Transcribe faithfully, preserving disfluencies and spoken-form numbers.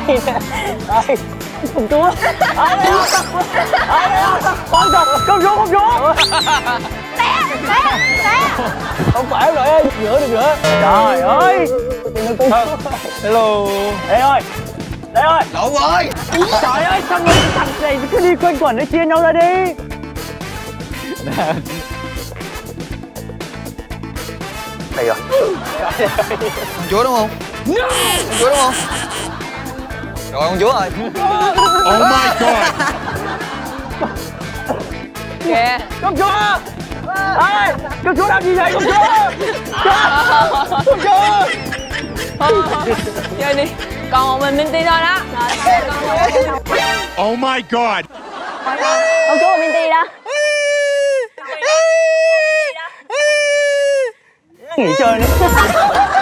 đây nè. Đây, công chúa. Đây, đây, con chồng, công chúa, công chúa. Té, té, té. Không phải rồi em, rửa được rửa. Trời ơi. Hello. Đây ơi. Đây ơi. Lộn ơi. Trời ơi, sao mấy thằng này cứ đi quanh quẩn để chia nhau ra đi. Đây rồi. Con chúa đúng không? Con chúa đúng không? Rồi con chúa rồi. Oh my god. Kìa, công chúa. Ê, công chúa làm gì vậy công chúa? Công chúa. Chơi đi. Còn một mình Min.T thôi đó. Oh my god. Công chúa Min.T đó. Nghỉ chơi đi.